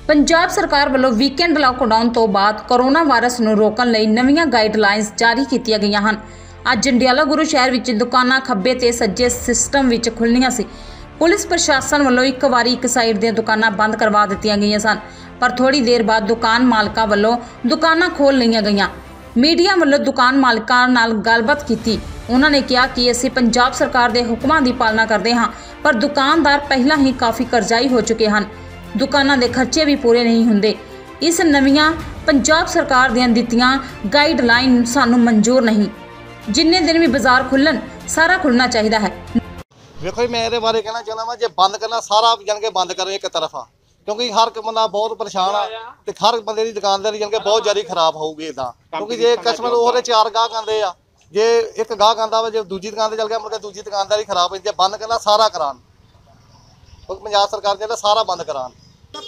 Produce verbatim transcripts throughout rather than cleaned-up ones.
पंजाब सरकार ਵੱਲੋਂ weekend lockdown ਤੋਂ ਬਾਅਦ ਕੋਰੋਨਾ ਵਾਇਰਸ ਨੂੰ ਰੋਕਣ ਲਈ ਨਵੀਆਂ ਗਾਈਡਲਾਈਨਸ ਜਾਰੀ ਕੀਤੀਆਂ ਗਈਆਂ ਹਨ। ਅੱਜ ਜੰਡਿਆਲਾ ਗੁਰੂ ਸ਼ਹਿਰ ਵਿੱਚ ਦੁਕਾਨਾਂ ਖੱਬੇ ਤੇ ਸੱਜੇ ਸਿਸਟਮ ਵਿੱਚ ਖੁੱਲ੍ਹੀਆਂ ਸੀ। ਪੁਲਿਸ ਪ੍ਰਸ਼ਾਸਨ ਵੱਲੋਂ ਇੱਕ ਵਾਰੀ ਇੱਕ ਸਾਈਡ ਦੀਆਂ ਦੁਕਾਨਾਂ ਬੰਦ ਕਰਵਾ ਦਿੱਤੀਆਂ ਗਈਆਂ ਸਨ, ਪਰ ਥੋੜੀ ਦੇਰ ਬਾਅਦ ਦੁਕਾਨ ਮਾਲਕਾਂ ਵੱਲੋਂ ਦੁਕਾਨਾਂ ਖੋਲ੍ਹ ਲਈਆਂ ਗਈਆਂ। ਮੀਡੀਆ ਵੱਲੋਂ ਦੁਕਾਨ ਮਾਲਕਾਂ ਨਾਲ ਗੱਲਬਾਤ ਕੀਤੀ। ਉਹਨਾਂ ਨੇ ਕਿਹਾ ਕਿ ਅਸੀਂ ਪੰਜਾਬ ਸਰਕਾਰ ਦੇ ਹੁਕਮਾਂ ਦੀ ਪਾਲਣਾ ਕਰਦੇ ਹਾਂ, ਪਰ ਦੁਕਾਨਦਾਰ ਪਹਿਲਾਂ ਹੀ ਕਾਫੀ ਕਰਜ਼ਾਈ ਹੋ ਚੁੱਕੇ ਹਨ। ਦੁਕਾਨਾਂ ਦੇ ਖਰਚੇ ਵੀ ਪੂਰੇ ਨਹੀਂ ਹੁੰਦੇ। ਇਸ ਨਵੀਆਂ ਪੰਜਾਬ ਸਰਕਾਰ ਦੀਆਂ ਦਿੱਤੀਆਂ ਗਾਈਡਲਾਈਨ ਸਾਨੂੰ ਮਨਜ਼ੂਰ नहीं। जिन्ने दिन भी बाजार खुलन सारा खुलना चाहिए है। देखो मैं ये बारे कहना चाहना वा, जो बंद करना सारा जान के बंद करें एक तरफ आ, क्योंकि हर बंदा बहुत परेशान आ ते हर बंदे की दुकानदारी जान के बहुत ज़्यादा खराब होगी इदा, क्योंकि जे कस्टमर वो चार गाहक आते आ, जे एक गाहक आता वा जो दूजी दुकान से चल गया मुझे दूजी दुकानदारी खराब हो जाती है। बंद करना सारा करान, पंजाब सरकार कहते सारा बंद करान।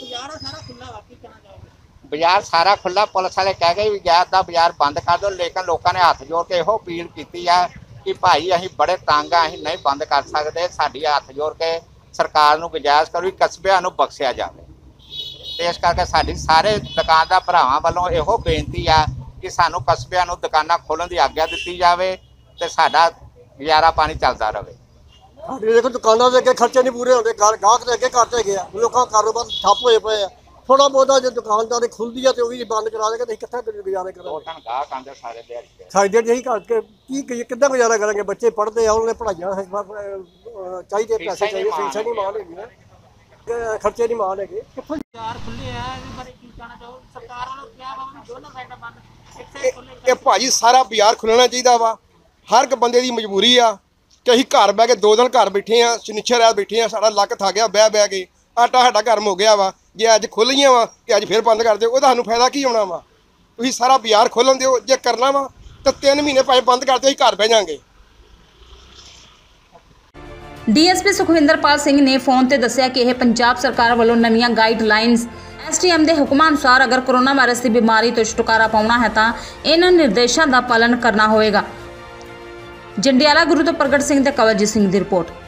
बाजार सारा खुला, पुलिस वाले कह गए भी गैर का बाजार बंद कर दो, लेकिन लोगों ने हाथ जोड़ के यो अपील की है कि भाई अं बड़े तंग आ, नहीं बंद कर सकते, साड़ी हाथ जोड़ के सरकार को गुजारिश करो कस्बिया बख्शिया जाए। तो इस करके साड़ी सारे दुकानदार भरावां वालों यो बेनती है कि सानू कस्बिया दुकाना खोलने की आग्ञा दी जाए तो साडा गुजारा पानी चलता रहे। देखो दुकानों के अगे खर्चे नहीं पूरे होते, गाहक के अगे करते गए, लोगों का कारोबार ठप होए पे है। थोड़ा बहुत जो दुकानदारी खुलती है तो भी बंद करा देंगे तो कितने गुजारे करेंगे, सारी देर यही करके कि कितना गुजारा करेंगे। बच्चे पढ़ते हैं, उन्होंने पढ़ाइयाँ चाहिए, पैसे चाहिए, फीसा नहीं मान है, खर्चे नहीं मान है। भाजी सारा बाजार खुलना चाहिए वा, हर एक बंदे की मजबूरी आ कि अं घर बह के दो दिन घर बैठे हाँ, शनिचर रात बैठे हाँ, सारा लक थक गया बह बह के, आटा साडा गर्म हो गया वा। जे अज खुल गई वा तो अज फिर बंद कर दो, सानू फायदा की होना वा। तुसीं सारा बाजार खोलन दो, जे करना वा तो तीन महीने भावें बंद कर दो, असीं घर बह जाएंगे। डीएसपी सुखविंदरपाल सिंह ने फोन ते दस्सिया कि यह पंजाब सरकार वालों नवीं गाइडलाइनस एसडीएम के हुक्मां अनुसार अगर कोरोना वायरस की बीमारी तो छुटकारा पाउणा है तो इन्हां निर्देशों का पालन करना होएगा। जंडियाला गुरु तो प्रगट सिंह ते कवलजीत सिंह की रिपोर्ट।